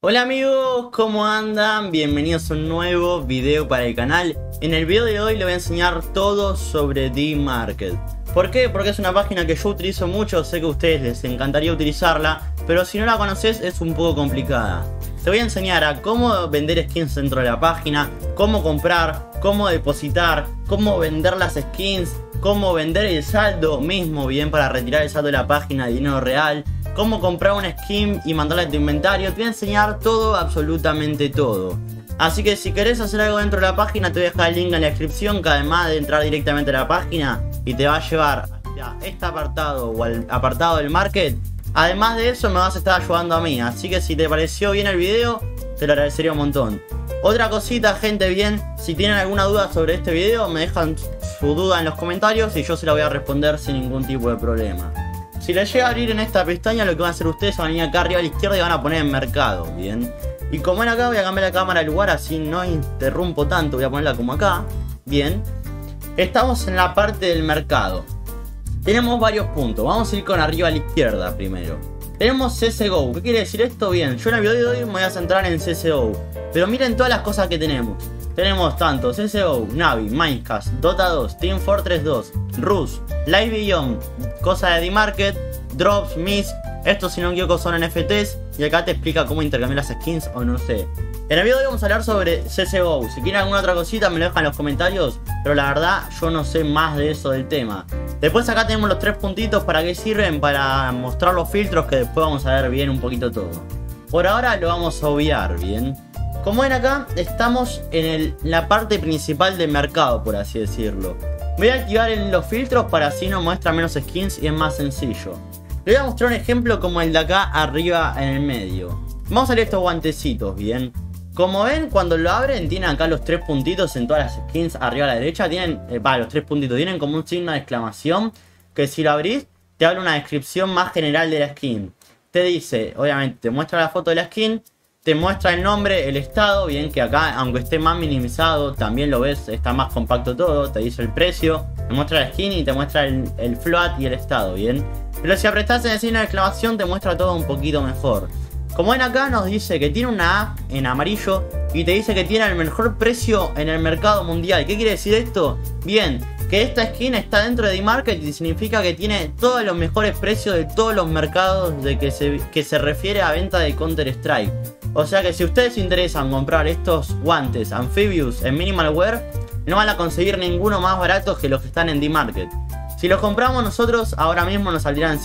Hola amigos, ¿cómo andan? Bienvenidos a un nuevo video para el canal. En el video de hoy les voy a enseñar todo sobre Dmarket. ¿Por qué? Porque es una página que yo utilizo mucho, sé que a ustedes les encantaría utilizarla, pero si no la conoces es un poco complicada. Te voy a enseñar a cómo vender skins dentro de la página, cómo comprar, cómo depositar, cómo vender las skins, cómo vender el saldo mismo, bien, para retirar el saldo de la página de dinero real, cómo comprar una skin y mandarla a tu inventario. Te voy a enseñar todo, absolutamente todo. Así que si querés hacer algo dentro de la página, te voy a dejar el link en la descripción, que además de entrar directamente a la página y te va a llevar a este apartado o al apartado del market. Además de eso me vas a estar ayudando a mí, así que si te pareció bien el video, te lo agradecería un montón. Otra cosita, gente, bien, si tienen alguna duda sobre este video, me dejan su duda en los comentarios y yo se la voy a responder sin ningún tipo de problema. Si les llega a abrir en esta pestaña, lo que van a hacer ustedes, van a venir acá arriba a la izquierda y van a poner en mercado, bien. Y como ven acá, voy a cambiar la cámara de lugar, así no interrumpo tanto, voy a ponerla como acá, bien. Estamos en la parte del mercado. Tenemos varios puntos, vamos a ir con arriba a la izquierda primero. Tenemos CSGO, ¿qué quiere decir esto? Bien, yo en el video de hoy me voy a centrar en CSGO, pero miren todas las cosas que tenemos. Tenemos tanto CSGO, Navi, Minecraft, Dota 2, Team Fortress 2, Rus, Live Beyond, cosa de Dmarket, Drops, Miss. Estos, si no me equivoco, son NFTs. Y acá te explica cómo intercambiar las skins o no sé. En el video de hoy vamos a hablar sobre CSGO. Si quieren alguna otra cosita me lo dejan en los comentarios, pero la verdad yo no sé más de eso del tema. Después acá tenemos los tres puntitos. ¿Para qué sirven? Para mostrar los filtros, que después vamos a ver bien un poquito todo. Por ahora lo vamos a obviar, bien. Como ven acá, estamos en la parte principal del mercado, por así decirlo. Voy a activar los filtros para así nos muestra menos skins y es más sencillo. Le voy a mostrar un ejemplo como el de acá arriba en el medio. Vamos a ver estos guantecitos, bien. Como ven, cuando lo abren, tienen acá los tres puntitos en todas las skins arriba a la derecha. Tienen, los tres puntitos, tienen como un signo de exclamación, que si lo abrís, te abre una descripción más general de la skin. Te dice, obviamente, te muestra la foto de la skin, te muestra el nombre, el estado, bien, que acá, aunque esté más minimizado, también lo ves, está más compacto todo. Te dice el precio, te muestra la skin y te muestra el float y el estado, bien. Pero si apretás en el signo de exclamación, te muestra todo un poquito mejor. Como ven acá, nos dice que tiene una A en amarillo y te dice que tiene el mejor precio en el mercado mundial. ¿Qué quiere decir esto? Bien, que esta skin está dentro de Dmarket y significa que tiene todos los mejores precios de todos los mercados de que se refiere a venta de Counter Strike. O sea que si ustedes se interesan comprar estos guantes Amphibious en Minimal Wear, no van a conseguir ninguno más barato que los que están en Dmarket. Si los compramos nosotros, ahora mismo nos saldrán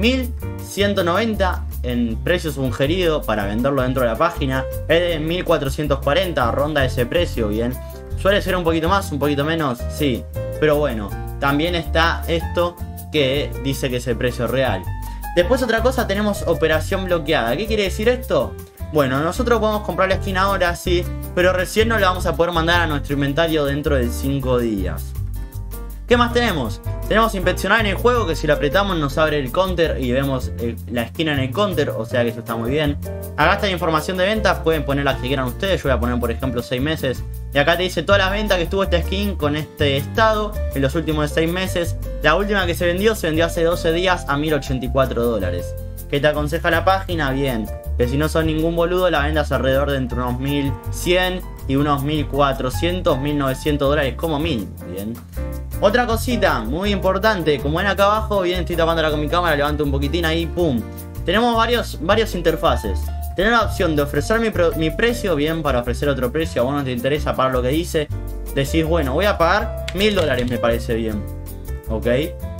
1.190 en precio sugerido para venderlo dentro de la página. Es de 1.440, ronda ese precio, bien. Suele ser un poquito más, un poquito menos, sí. Pero bueno, también está esto que dice que es el precio real. Después otra cosa, tenemos operación bloqueada. ¿Qué quiere decir esto? Bueno, nosotros podemos comprar la skin ahora, sí, pero recién no la vamos a poder mandar a nuestro inventario dentro de 5 días. ¿Qué más tenemos? Tenemos inspeccionar en el juego, que si lo apretamos nos abre el counter y vemos la skin en el counter, o sea que eso está muy bien. Acá está la información de ventas, pueden poner las que quieran ustedes, yo voy a poner por ejemplo 6 meses. Y acá te dice todas las ventas que estuvo esta skin con este estado en los últimos 6 meses. La última que se vendió hace 12 días a $1.084. ¿Qué te aconseja la página? Bien, que si no son ningún boludo la vendas alrededor de entre unos 1.100 y unos 1.400, 1.900 dólares como mínimo, bien. Otra cosita muy importante, como ven acá abajo, bien, estoy tapándola con mi cámara, levanto un poquitín ahí, pum. Tenemos varias interfaces. Tener la opción de ofrecer mi precio, bien, para ofrecer otro precio, a vos no te interesa pagar lo que dice. Decís, bueno, voy a pagar $1.000, me parece bien. Ok.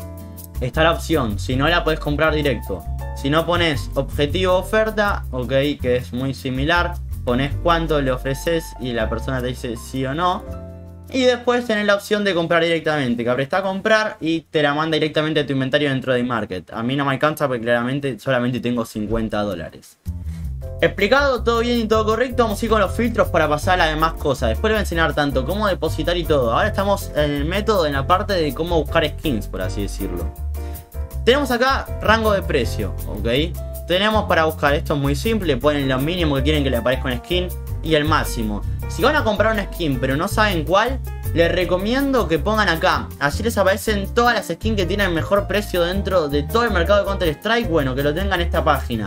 Está la opción, si no la podés comprar directo. Si no pones objetivo oferta, ok, que es muy similar. Pones cuánto le ofreces y la persona te dice sí o no. Y después tenés la opción de comprar directamente, que apretás a comprar y te la manda directamente a tu inventario dentro de Dmarket. A mí no me alcanza porque claramente solamente tengo $50. Explicado todo bien y todo correcto, vamos a ir con los filtros para pasar a las demás cosas. Después les voy a enseñar tanto cómo depositar y todo. Ahora estamos en el método, en la parte de cómo buscar skins, por así decirlo. Tenemos acá rango de precio, ok. Tenemos para buscar, esto es muy simple, ponen lo mínimo que quieren que le aparezca una skin y el máximo. Si van a comprar una skin pero no saben cuál, les recomiendo que pongan acá. Así les aparecen todas las skins que tienen el mejor precio dentro de todo el mercado de Counter Strike. Bueno, que lo tengan en esta página.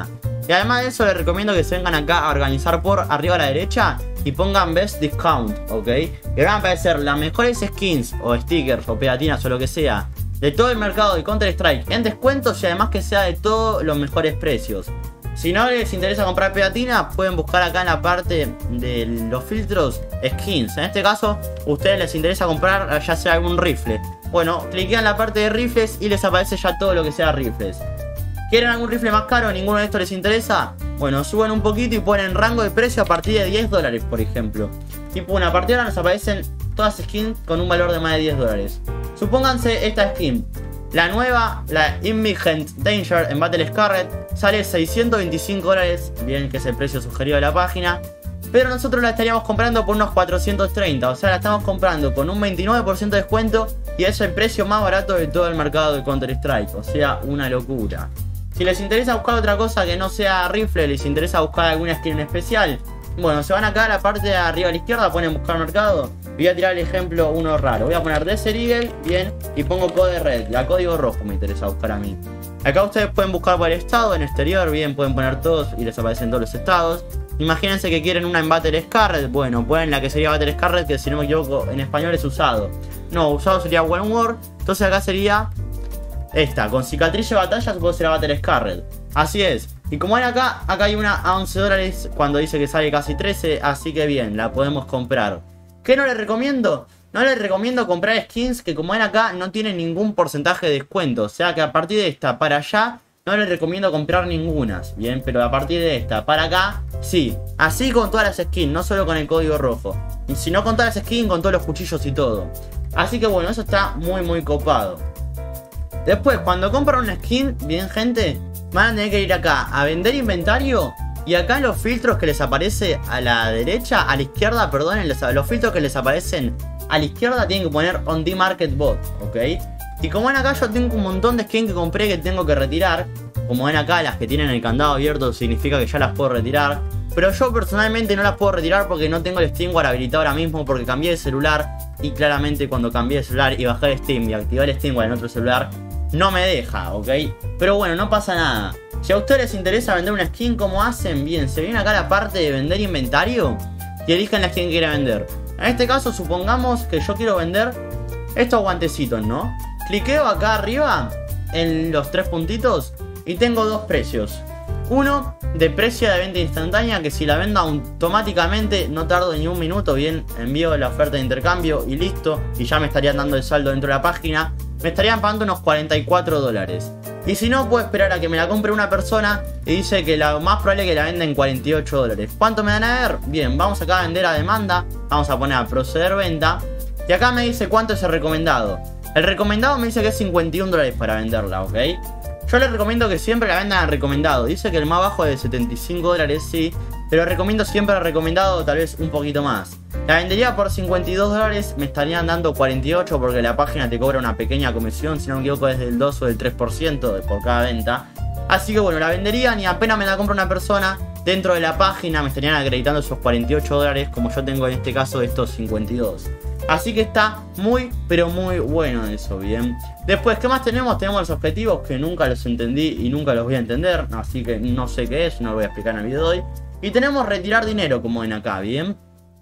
Y además de eso les recomiendo que se vengan acá a organizar por arriba a la derecha y pongan Best Discount, ¿ok? Y van a aparecer las mejores skins o stickers o pegatinas o lo que sea de todo el mercado de Counter Strike en descuentos y además que sea de todos los mejores precios. Si no les interesa comprar pegatinas, pueden buscar acá en la parte de los filtros skins. En este caso, a ustedes les interesa comprar ya sea algún rifle. Bueno, cliquean en la parte de rifles y les aparece ya todo lo que sea rifles. ¿Quieren algún rifle más caro? ¿Ninguno de estos les interesa? Bueno, suben un poquito y ponen rango de precio a partir de 10 dólares, por ejemplo. Tipo, a partir de ahora nos aparecen todas skins con un valor de más de 10 dólares. Supónganse esta skin. La nueva, la Imminent Danger en Battle Scarlet, sale 625 dólares. Bien, que es el precio sugerido de la página. Pero nosotros la estaríamos comprando por unos 430. O sea, la estamos comprando con un 29% de descuento. Y es el precio más barato de todo el mercado de Counter Strike. O sea, una locura. Si les interesa buscar otra cosa que no sea rifle, les interesa buscar alguna skin en especial, bueno, se van acá a la parte de arriba a la izquierda, ponen buscar mercado. Voy a tirar el ejemplo uno raro. Voy a poner Desert Eagle, bien, y pongo Code Red, la código rojo me interesa buscar a mí. Acá ustedes pueden buscar por el estado, en exterior, bien, pueden poner todos y les aparecen todos los estados. Imagínense que quieren una en Battle Scarlet, bueno, ponen la que sería Battle Scarlet, que si no me equivoco en español es usado. No, usado sería One War, entonces acá sería esta, con cicatriz de batalla supongo que será Battle Scarlet. Así es. Y como ven acá hay una a 11 dólares cuando dice que sale casi 13. Así que bien, la podemos comprar. ¿Qué no les recomiendo? No les recomiendo comprar skins que como ven acá no tienen ningún porcentaje de descuento. O sea que a partir de esta para allá no les recomiendo comprar ningunas. Bien, pero a partir de esta para acá sí. Así con todas las skins, no solo con el código rojo, sino con todas las skins, con todos los cuchillos y todo. Así que bueno, eso está muy copado. Después, cuando compran una skin, bien gente, van a tener que ir acá a vender inventario. Y acá en los filtros que les aparece a la derecha, a la izquierda, perdón, los filtros que les aparecen a la izquierda tienen que poner On The Market Bot, ¿ok? Y como ven acá yo tengo un montón de skins que compré que tengo que retirar. Como ven acá, las que tienen el candado abierto significa que ya las puedo retirar. Pero yo personalmente no las puedo retirar porque no tengo el SteamWare habilitado ahora mismo, porque cambié de celular. Y claramente cuando cambié de celular y bajé el Steam y activé el SteamWare en otro celular, no me deja, ¿ok? Pero bueno, no pasa nada. Si a ustedes les interesa vender una skin, ¿cómo hacen? Bien, se viene acá la parte de vender inventario y eligen la skin que quieren vender. En este caso, supongamos que yo quiero vender estos guantecitos, ¿no? Cliqueo acá arriba en los tres puntitos y tengo dos precios. Uno de precio de venta instantánea, que si la vendo automáticamente no tardo ni un minuto, bien, envío la oferta de intercambio y listo, y ya me estarían dando el saldo dentro de la página. Me estarían pagando unos 44 dólares. Y si no, puedo esperar a que me la compre una persona y dice que lo más probable es que la venda en 48 dólares. ¿Cuánto me van a ver? Bien, vamos acá a vender a demanda. Vamos a poner a proceder venta. Y acá me dice cuánto es el recomendado. El recomendado me dice que es 51 dólares para venderla, ¿ok? Yo les recomiendo que siempre la vendan al recomendado. Dice que el más bajo es de 75 dólares, sí. Pero recomiendo siempre el recomendado, tal vez un poquito más. La vendería por 52 dólares, me estarían dando 48 porque la página te cobra una pequeña comisión, si no me equivoco es del 2 o del 3% por cada venta. Así que bueno, la venderían y apenas me la compra una persona, dentro de la página me estarían acreditando esos 48 dólares como yo tengo en este caso estos 52. Así que está muy, pero muy bueno eso, bien. Después, ¿qué más tenemos? Tenemos los objetivos que nunca los entendí y nunca los voy a entender, así que no sé qué es, no lo voy a explicar en el video de hoy. Y tenemos retirar dinero como ven acá, bien.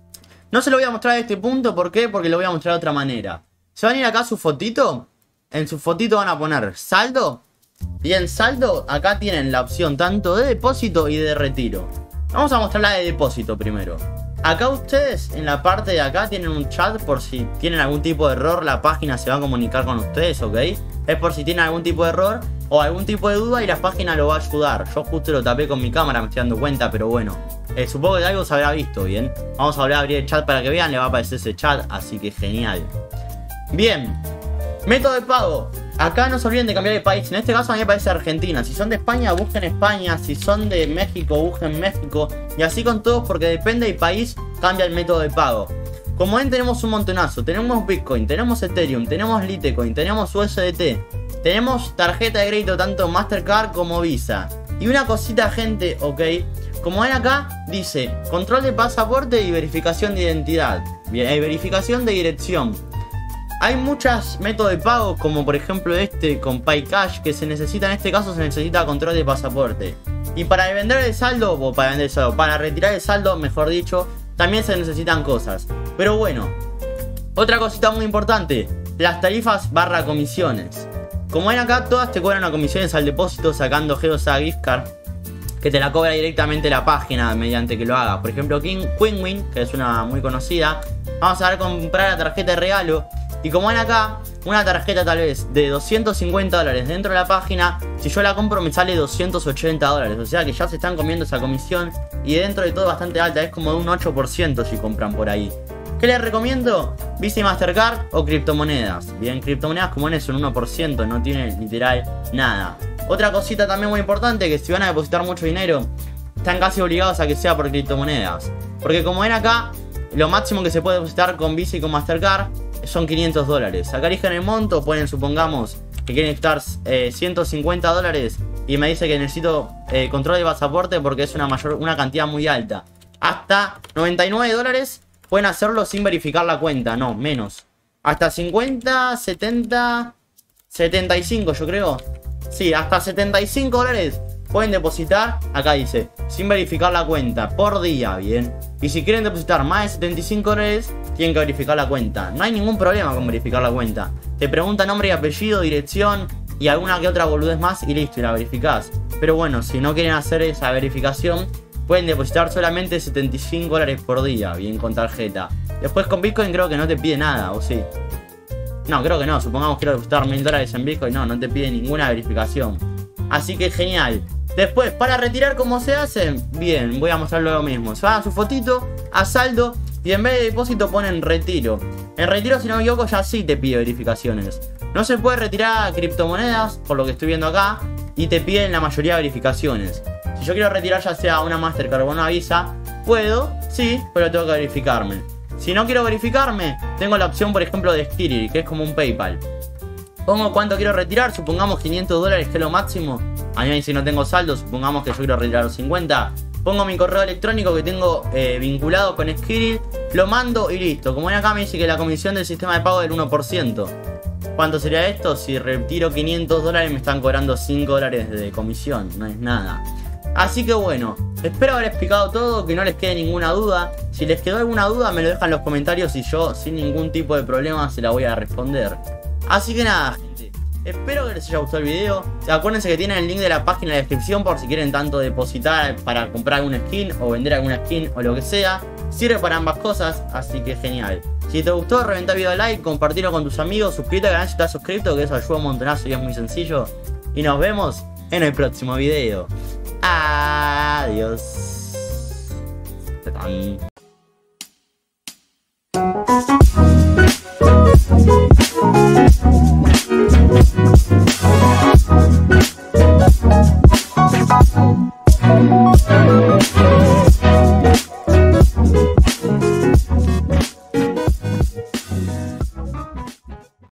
No se lo voy a mostrar a este punto, ¿por qué? Porque lo voy a mostrar de otra manera. Se van a ir acá a su fotito. En su fotito van a poner saldo. Y en saldo acá tienen la opción tanto de depósito y de retiro. Vamos a mostrar la de depósito primero. Acá ustedes en la parte de acá tienen un chat por si tienen algún tipo de error. La página se va a comunicar con ustedes, ¿ok? Es por si tienen algún tipo de error o algún tipo de duda y la página lo va a ayudar. Yo justo lo tapé con mi cámara, me estoy dando cuenta, pero bueno. Supongo que algo se habrá visto, bien. Vamos a volver a abrir el chat para que vean, le va a aparecer ese chat, así que genial. Bien, método de pago. Acá no se olviden de cambiar de país. En este caso a mí me parece Argentina. Si son de España, busquen España. Si son de México, busquen México. Y así con todos, porque depende del país, cambia el método de pago. Como ven, tenemos un montonazo. Tenemos Bitcoin, tenemos Ethereum, tenemos Litecoin, tenemos USDT. Tenemos tarjeta de crédito tanto Mastercard como Visa. Y una cosita, gente, ok. Como ven acá, dice control de pasaporte y verificación de identidad. Bien, verificación de dirección. Hay muchos métodos de pago, como por ejemplo este con PayCash, que se necesita, en este caso se necesita control de pasaporte. Y para vender el saldo, o para vender el saldo, para retirar el saldo, mejor dicho, también se necesitan cosas. Pero bueno, otra cosita muy importante, las tarifas / comisiones. Como ven acá, todas te cobran una comisiones al depósito sacando Geosa Gift Card, que te la cobra directamente la página mediante que lo hagas. Por ejemplo, Quinwin, que es una muy conocida, vamos a ver comprar la tarjeta de regalo. Y como ven acá, una tarjeta tal vez de 250 dólares dentro de la página, si yo la compro me sale 280 dólares. O sea que ya se están comiendo esa comisión y dentro de todo bastante alta, es como de un 8% si compran por ahí. ¿Qué les recomiendo? Visa y Mastercard o criptomonedas. Bien, criptomonedas como es un 1%, no tiene literal nada. Otra cosita también muy importante, que si van a depositar mucho dinero, están casi obligados a que sea por criptomonedas. Porque como ven acá, lo máximo que se puede depositar con Visa y con Mastercard son 500 dólares. Acá eligen el monto, ponen, supongamos que quieren estar 150 dólares y me dice que necesito control de pasaporte porque es una cantidad muy alta. Hasta 99 dólares pueden hacerlo sin verificar la cuenta, no, menos. Hasta 50, 70, 75 yo creo. Sí, hasta 75 dólares pueden depositar, acá dice, sin verificar la cuenta, por día, bien. Y si quieren depositar más de 75 dólares, tienen que verificar la cuenta. No hay ningún problema con verificar la cuenta. Te pregunta nombre y apellido, dirección y alguna que otra boludez más y listo, y la verificás. Pero bueno, si no quieren hacer esa verificación, pueden depositar solamente 75 dólares por día, bien, con tarjeta. Después con Bitcoin creo que no te pide nada, ¿o sí? No, creo que no. Supongamos que quiero depositar 1000 dólares en Bitcoin. No te pide ninguna verificación. Así que genial. Después, para retirar, ¿cómo se hace? Bien, voy a mostrarlo lo mismo. Se van a su fotito, a saldo, y en vez de depósito ponen retiro. En retiro, si no me equivoco, ya sí te pide verificaciones. No se puede retirar criptomonedas, por lo que estoy viendo acá, y te piden la mayoría de verificaciones. Si yo quiero retirar ya sea una Mastercard o una Visa, puedo, sí, pero tengo que verificarme. Si no quiero verificarme, tengo la opción, por ejemplo, de Skrill, que es como un PayPal. Pongo cuánto quiero retirar, supongamos 500 dólares, que es lo máximo. A mí si no tengo saldo, supongamos que yo quiero retirar los 50. Pongo mi correo electrónico que tengo vinculado con Skrill, lo mando y listo. Como ven acá me dice que la comisión del sistema de pago es del 1%. ¿Cuánto sería esto? Si retiro 500 dólares me están cobrando 5 dólares de comisión, no es nada. Así que bueno, espero haber explicado todo, que no les quede ninguna duda. Si les quedó alguna duda me lo dejan en los comentarios y yo sin ningún tipo de problema se la voy a responder. Así que nada, gente, espero que les haya gustado el video. Acuérdense que tienen el link de la página en la descripción por si quieren tanto depositar para comprar alguna skin o vender alguna skin o lo que sea. Sirve para ambas cosas, así que genial. Si te gustó, reventá el video de like, compartirlo con tus amigos, suscríbete al canal si estás suscrito, que eso ayuda un montonazo y es muy sencillo. Y nos vemos en el próximo video. Adiós.